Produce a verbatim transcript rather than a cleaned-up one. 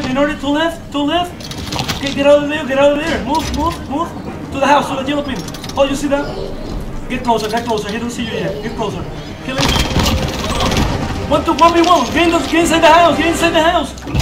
Minori, to left, to left. Okay, get out of there, get out of there. Move, move, move. To the house, to the yellow pin. Oh, you see that? Get closer, get closer. He don't see you yet. Get closer. Kill him. One to one v one. Get, in the, get inside the house, get inside the house.